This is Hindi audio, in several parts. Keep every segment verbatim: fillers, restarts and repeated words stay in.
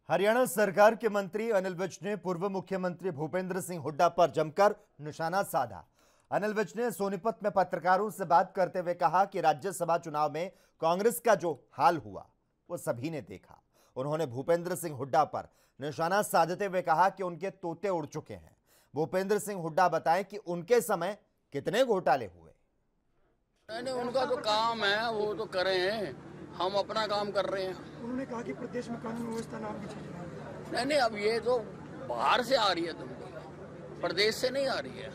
हरियाणा सरकार के मंत्री अनिल विज ने पूर्व मुख्यमंत्री भूपेंद्र सिंह हुड्डा पर जमकर निशाना साधा। अनिल विज ने सोनीपत में पत्रकारों से बात करते हुए कहा कि राज्यसभा चुनाव में कांग्रेस का जो हाल हुआ वो सभी ने देखा। उन्होंने भूपेंद्र सिंह हुड्डा पर निशाना साधते हुए कहा कि उनके तोते उड़ चुके हैं। भूपेंद्र सिंह हुड्डा बताएं कि उनके समय कितने घोटाले हुए। नहीं, उनका जो काम है वो तो करें, हम अपना काम कर रहे हैं। उन्होंने कहा कि प्रदेश में कानून व्यवस्था नाम की चीज नहीं। नहीं नहीं, अब ये तो बाहर से आ रही है, तुमको प्रदेश से नहीं आ रही है,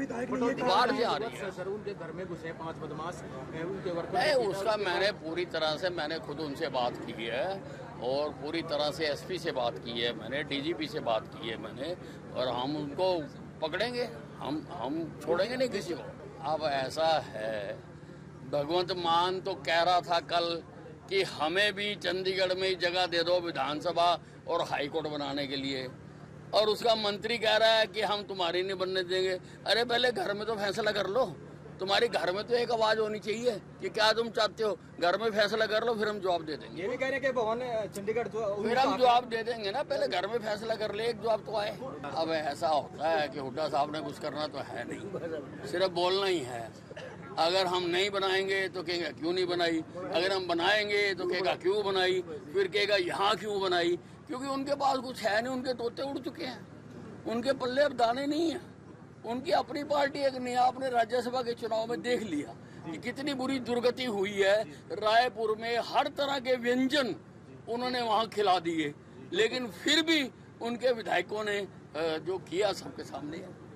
बाहर से आ रही है। सर उनके घर में घुसे पांच बदमाश उनके वर्कर। नहीं, उसका मैंने पूरी तरह से मैंने खुद उनसे बात की है और पूरी तरह से एसपी से बात की है, मैंने डीजीपी से बात की है मैंने, और हम उनको पकड़ेंगे, हम हम छोड़ेंगे नहीं किसी को। अब ऐसा है, भगवंत मान तो कह रहा था कल कि हमें भी चंडीगढ़ में ही जगह दे दो विधानसभा और हाईकोर्ट बनाने के लिए, और उसका मंत्री कह रहा है कि हम तुम्हारी नहीं बनने देंगे। अरे पहले घर में तो फैसला कर लो, तुम्हारी घर में तो एक आवाज होनी चाहिए कि क्या तुम चाहते हो, घर में फैसला कर लो, फिर हम जवाब दे देंगे। ये भी कह रहे हैं कि भवन चंडीगढ़ जो फिर हम जवाब दे देंगे ना, पहले घर में फैसला कर ले, एक जवाब तो आए। अब ऐसा होता है कि हुड्डा साहब ने कुछ करना तो है नहीं, सिर्फ बोलना ही है। अगर हम नहीं बनाएंगे तो कहेगा क्यों नहीं बनाई, अगर हम बनाएंगे तो कहेगा क्यों बनाई, फिर कहेगा यहाँ क्यों बनाई, क्योंकि उनके पास कुछ है नहीं, उनके तोते उड़ चुके हैं, उनके पल्ले अब दाने नहीं है। उनकी अपनी पार्टी एक नहीं, आपने राज्यसभा के चुनाव में देख लिया कि कितनी बुरी दुर्गति हुई है। रायपुर में हर तरह के व्यंजन उन्होंने वहाँ खिला दिए, लेकिन फिर भी उनके विधायकों ने जो किया सबके सामने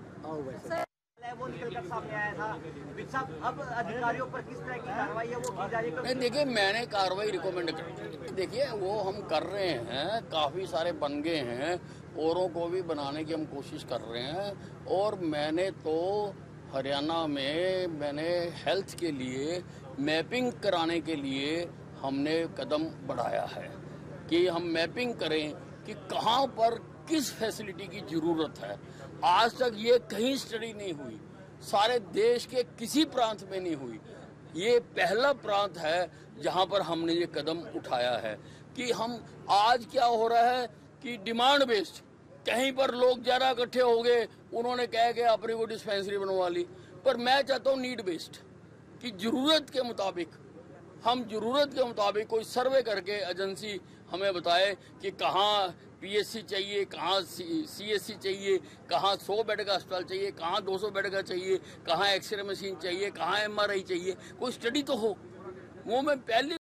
है। वो निकलकर सामने आया था। विज साहब, अब अधिकारियों पर किस तरह की कार्रवाई है वो की जा रही है? नहीं, देखिए मैंने कार्रवाई रिकमेंड कर, देखिए वो हम कर रहे हैं, काफ़ी सारे बन गए हैं, औरों को भी बनाने की हम कोशिश कर रहे हैं। और मैंने तो हरियाणा में मैंने हेल्थ के लिए मैपिंग कराने के लिए हमने कदम बढ़ाया है कि हम मैपिंग करें कि कहाँ पर किस फैसिलिटी की ज़रूरत है। आज तक ये कहीं स्टडी नहीं हुई, सारे देश के किसी प्रांत में नहीं हुई। ये पहला प्रांत है जहाँ पर हमने ये कदम उठाया है कि हम आज क्या हो रहा है कि डिमांड बेस्ड, कहीं पर लोग ज़्यादा इकट्ठे हो गए, उन्होंने कह के अपनी को डिस्पेंसरी बनवा ली। पर मैं चाहता हूँ नीड बेस्ड कि ज़रूरत के मुताबिक हम ज़रूरत के मुताबिक कोई सर्वे करके एजेंसी हमें बताए कि कहाँ पीएससी चाहिए, कहाँ सीएससी चाहिए, कहाँ सौ बेड का अस्पताल चाहिए, कहाँ दो सौ बेड का चाहिए, कहाँ एक्सरे मशीन चाहिए, कहाँ एमआरआई चाहिए। कोई स्टडी तो हो। वो मैं पहले